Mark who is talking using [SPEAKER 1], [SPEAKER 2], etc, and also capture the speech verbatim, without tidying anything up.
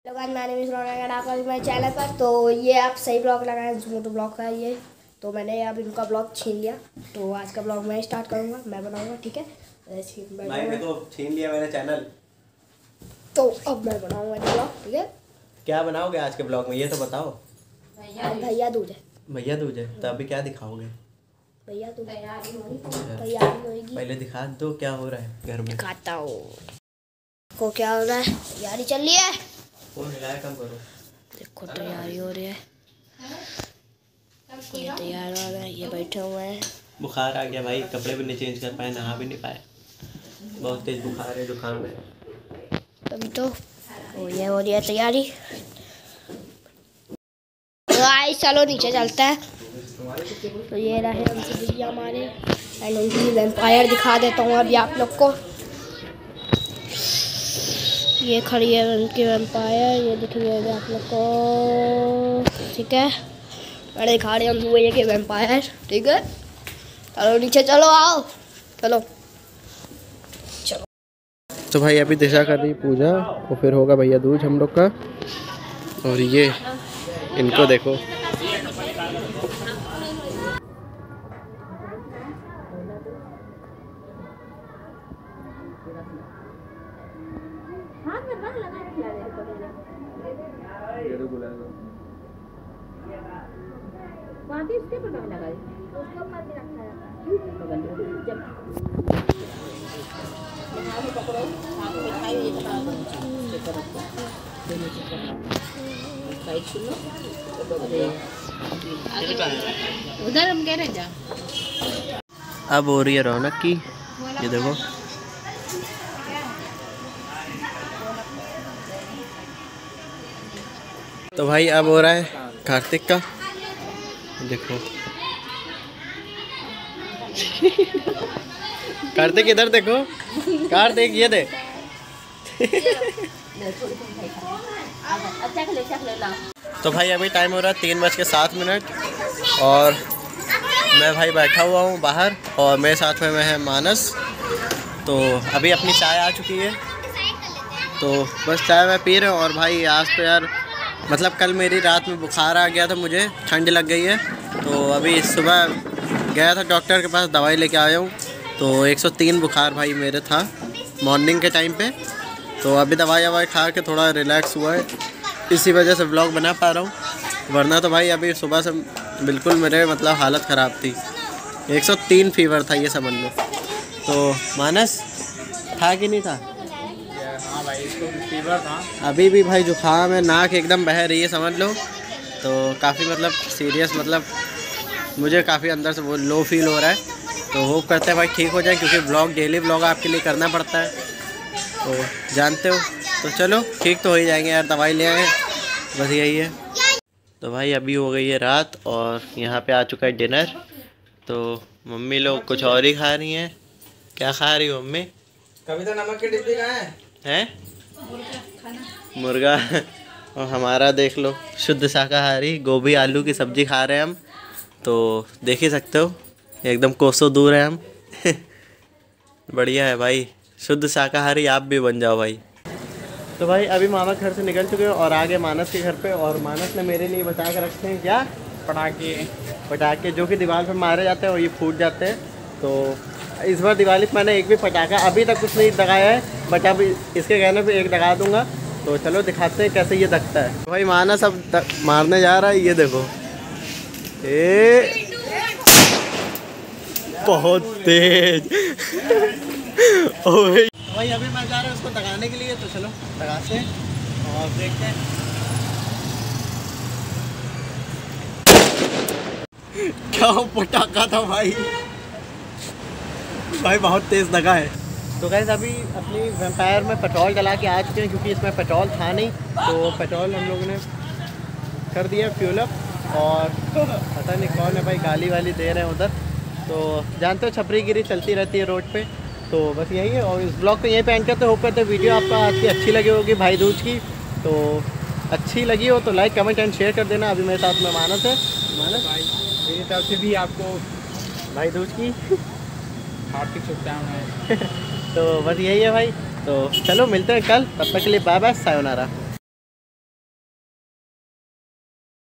[SPEAKER 1] Hello guys, मैंने भी रौनक आपका मेरे चैनल पर। तो ये आप सही ब्लॉग लगाए, मोटो ब्लॉग का ये। तो मैंने अब इनका ब्लॉग छीन लिया, तो आज का ब्लॉग मैं स्टार्ट करूंगा, मैं बनाऊंगा, ठीक है।
[SPEAKER 2] मैंने तो छीन लिया मैंने चैनल,
[SPEAKER 1] तो अब मैं बनाऊंगा ब्लॉग, ठीक है।
[SPEAKER 2] क्या बनाओगे आज के ब्लॉग में ये तो बताओ।
[SPEAKER 1] भैया दूज है।
[SPEAKER 2] भैया दूज है तो अभी क्या दिखाओगे?
[SPEAKER 1] भैया दूज तैयारी होगी,
[SPEAKER 2] पहले दिखा दो क्या हो रहा है घर में।
[SPEAKER 1] दिखाता हूँ को क्या हो रहा है। तैयारी चल रही है,
[SPEAKER 2] फोन हिलाया कम करो।
[SPEAKER 1] देखो तैयारी हो रही है, ये तैयार हो रहा है, ये बैठे हुए हैं।
[SPEAKER 2] बुखार आ गया भाई, कपड़े भी नहीं चेंज कर पाए, नहा भी नहीं पाए, बहुत तेज बुखार है, जुकाम है।
[SPEAKER 1] तभी तो ओ, ये हो रही है तैयारी। तो आई चलो नीचे चलता है। तो ये रहे हमसे भैया हमारे, एंड उनकी वैम्पायर दिखा देता हूँ अभी आप लोग को। ये खड़ी है उनकी वैम्पायर, ये दिख रही है आप लोग को, ठीक है। मैंने दिखा रही हूँ ये के वैम्पायर, ठीक है। चलो नीचे चलो, आओ चलो चलो।
[SPEAKER 2] तो भाई अभी दिशा कर रही पूजा और फिर होगा भैया दूज हम लोग का। और ये इनको देखो,
[SPEAKER 1] इसके पर लगा उसके ऊपर भी रखा है। उधर हम कह रहे जा।
[SPEAKER 2] अब हो रही है रौनक की, ये देखो। तो भाई अब हो रहा है कार्तिक का, देखो। कार्तिक इधर देखो, कार्तिक ये देख। तो भाई अभी टाइम हो रहा है तीन बज के सात मिनट और मैं भाई बैठा हुआ हूँ बाहर और मेरे साथ में मैं है मानस। तो अभी अपनी चाय आ चुकी है, तो बस चाय मैं पी रहे हूँ। और भाई आज तो यार मतलब कल मेरी रात में बुखार आ गया था, मुझे ठंड लग गई है। तो अभी सुबह गया था डॉक्टर के पास, दवाई लेके आया हूँ। तो एक सौ तीन बुखार भाई मेरे था मॉर्निंग के टाइम पे। तो अभी दवाई ववाई खा के थोड़ा रिलैक्स हुआ है, इसी वजह से व्लॉग बना पा रहा हूँ। वरना तो भाई अभी सुबह से बिल्कुल मेरे मतलब हालत ख़राब थी। एक सौ तीन फीवर था ये समझ लो। तो मानस था कि नहीं था?
[SPEAKER 3] हाँ भाई, इसको फीवर था।
[SPEAKER 2] अभी भी भाई जुकाम है, नाक एकदम बह रही है समझ लो। तो काफ़ी मतलब सीरियस, मतलब मुझे काफ़ी अंदर से वो लो फील हो रहा है। तो होप करते हैं भाई ठीक हो जाए, क्योंकि ब्लॉग डेली ब्लॉग आपके लिए करना पड़ता है, तो जानते हो। तो चलो ठीक तो हो ही जाएंगे यार, दवाई ले आए, बस यही है। तो भाई अभी हो गई है रात और यहाँ पे आ चुका है डिनर। तो मम्मी लोग कुछ और ही खा रही हैं। क्या खा रही हो मम्मी?
[SPEAKER 3] कभी तो नमक की डिब्बी कहाँ है?
[SPEAKER 2] हैं मुर्गा। और हमारा देख लो शुद्ध शाकाहारी, गोभी आलू की सब्जी खा रहे हैं हम। तो देख ही सकते हो एकदम कोसों दूर है हम। बढ़िया है भाई, शुद्ध शाकाहारी आप भी बन जाओ भाई। तो भाई अभी मामा घर से निकल चुके हैं और आगे मानस के घर पे। और मानस ने मेरे लिए बचा के रखे हैं क्या?
[SPEAKER 3] पटाखे।
[SPEAKER 2] पटाखे जो कि दीवार पे मारे जाते हैं और ये फूट जाते हैं। तो इस बार दिवाली पे मैंने एक भी पटाखा अभी तक कुछ नहीं दगाया है, बट अब इसके कहने पे एक दगा दूंगा। तो चलो दिखाते हैं कैसे ये दगता है। तो भाई मानस अब मारने जा रहा है, ये देखो। ए बहुत तेज। ओए भाई अभी मैं जा रहा हूँ उसको दगाने के लिए, तो चलो दगाते हैं और देखते हैं। क्या पटाखा था भाई, भाई बहुत तेज़ दगा है। तो गाइस अभी अपनी वैम्पायर में पेट्रोल डला के आ चुके हैं, क्योंकि इसमें पेट्रोल था नहीं। तो पेट्रोल हम लोगों ने कर दिया फ्यूल अप। और पता नहीं कौन है भाई गाली वाली दे रहे हैं उधर। तो जानते हो छपरी गिरी चलती रहती है रोड पे। तो बस यही है और इस ब्लॉग को यहीं पे एंड करते। होप करते वीडियो आपको आज की अच्छी लगी होगी भाई दूज की। तो अच्छी लगी हो तो लाइक कमेंट एंड शेयर कर देना। अभी मेरे साथ में मानस है। मानस
[SPEAKER 3] भाई मेरी तरफ से भी आपको
[SPEAKER 2] भाई दूज की
[SPEAKER 3] हार्दिक शुभकामनाएं।
[SPEAKER 2] तो बस यही है भाई। तो चलो मिलते हैं कल, तब तक के लिए बाय बाय, सायोनारा।